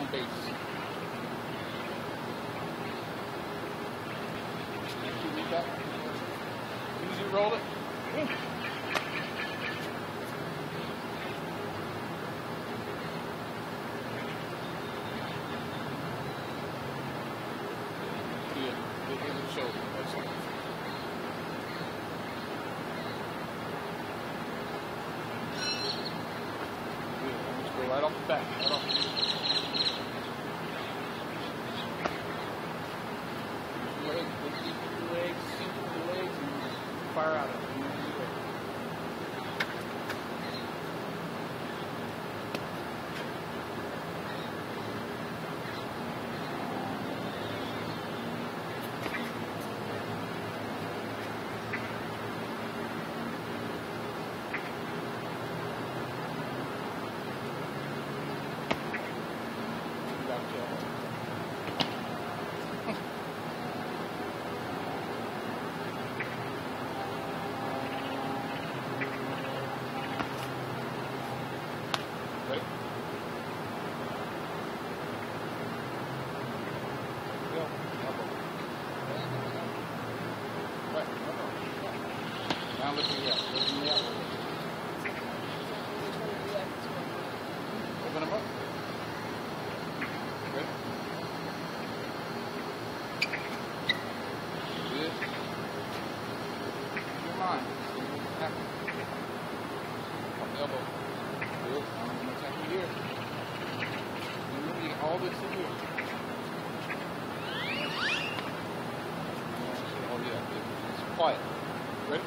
home base. Easy roll it. Right off the bat, right off the bat. Legs, and fire out of it. Now look at me out. Look at me out. Open them up. Good. Good. Your mind. Happy. Up the elbow. Good. I'm going to attack you here. And you get all this in here. Oh yeah, good. It's quiet. Ready?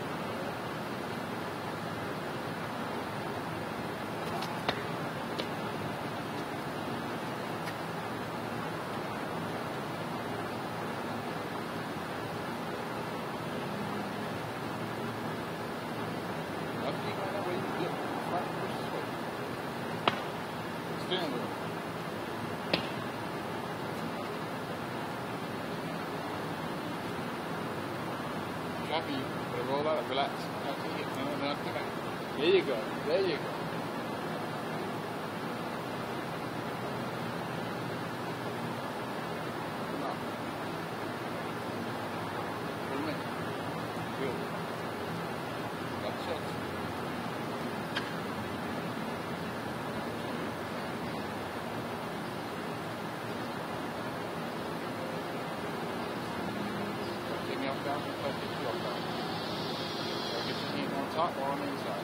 Steering wheel. Happy. Roll out. Relax. No, come back. There you go. There you go. Come on. Wait a minute. Good. That's it. Down and touch the field down. So get your hand on top or on the inside.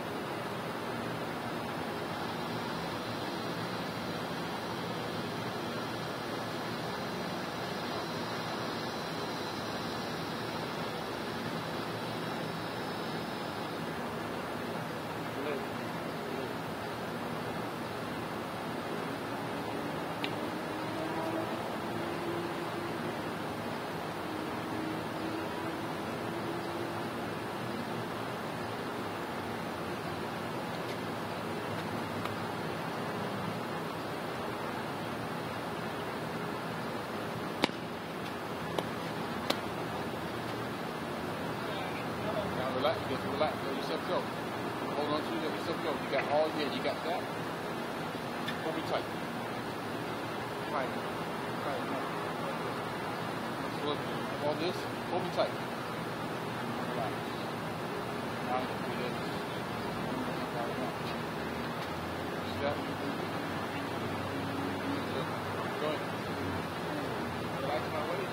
Relax, just relax, let yourself go. Hold on to it, let yourself go. You got all here, you got that. Hold me tight. Tight. Tight. Look, all this, hold me tight. Relax. Now I'm going to do this. See that? Go ahead. Relax my waist.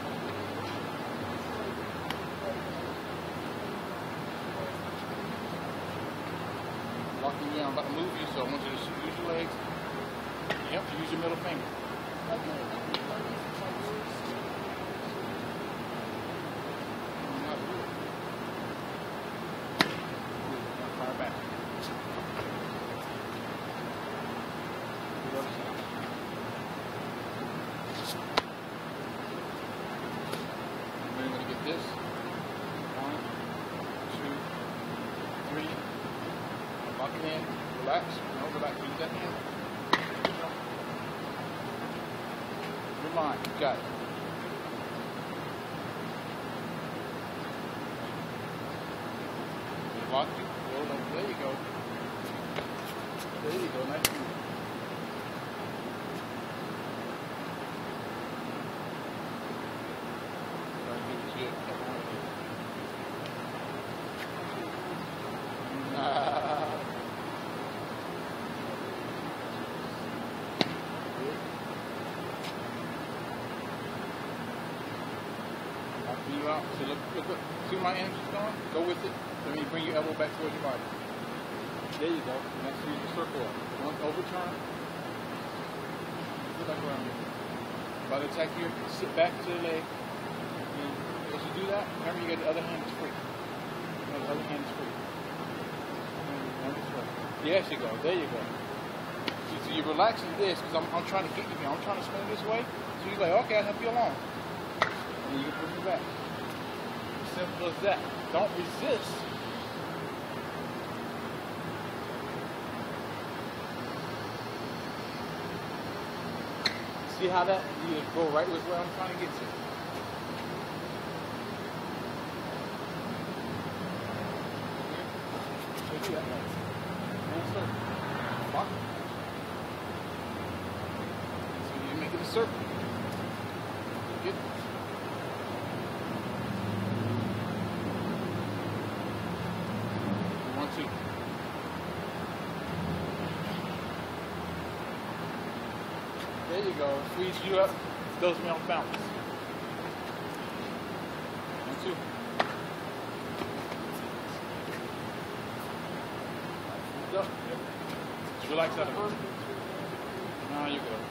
Locking you in, I'm about to move you, so I want you to use your legs. You have to use your middle finger. Fire back. We're going to get this. 1, 2, 3. Lock it in, relax, no, relax, use that hand. Your mind, you got it. You locked it, hold on, there you go. There you go, nice move. out. So look. See where my energy's going? Go with it. Let me bring your elbow back towards your body. There you go. Next to your circle up. One overturn. Sit back around here. By the attack here, sit back to the leg. And as you do that, remember you got the other hand is free. The other hand is free. Yes, you go. There you go. See, so you're relaxing this because I'm trying to get you here. I'm trying to swing this way. So you're like, okay, I'll help you along. And you can push me back. Simple as that. Don't resist. See how that you go right with where I'm trying to get to. So you make it a circle. Good. 1, 2. There you go. Freeze you up. Throws me on balance. 1, 2. Up. Just relax out of it. Now you go.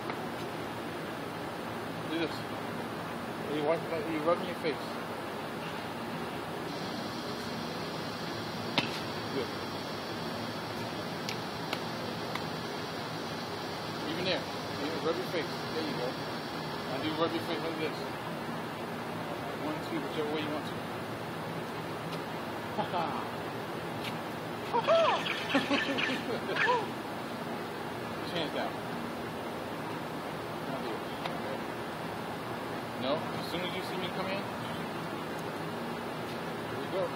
Do this. You rubbing your face. Good. Even there. You rub your face. There you go. Now do rub your face like this. 1, 2, whichever way you want to. Haha. Hands down. No, as soon as you see me come in, here we go.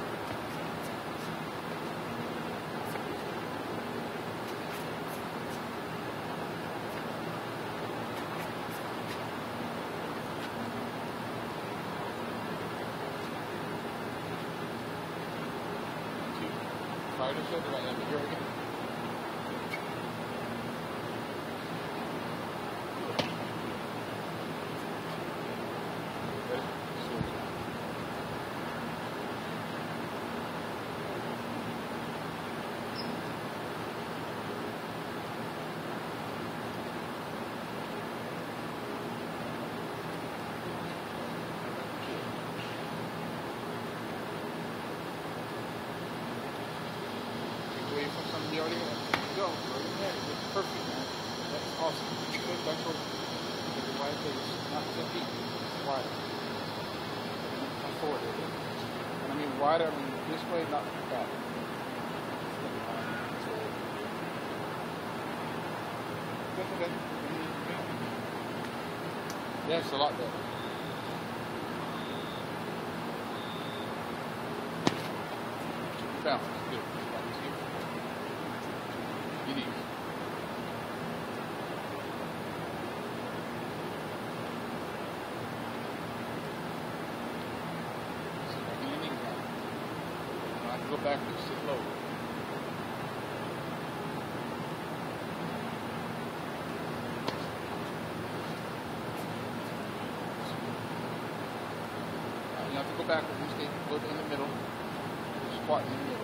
Fire the shoulder right now. Here again. From something you already have. Go. Right in there. It's perfect, man. That's awesome. Good. Back over. Get the wide face. Not so deep. Wider. Come forward. And I mean wider, I mean this way, not back. That's okay. That's a lot better. Balance. Good. It is. I can go back to sit low. You have to go backwards. You stay good in the middle. Squat in the middle.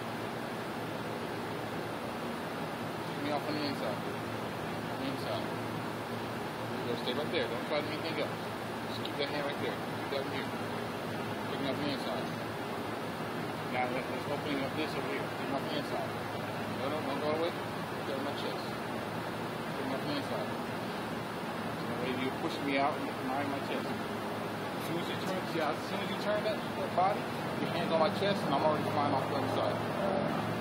Off on the inside. On the inside. You stay right there. Don't try to do anything else. Just keep that hand right there. Keep that here. Picking up the inside. Now let's opening up this over here. Picking up the inside. No, don't go away. Get on my chest. Picking up the inside. So that way you're pushing me out and behind my chest. As soon as you turn that body, your hands on my chest and I'm already flying off the other side.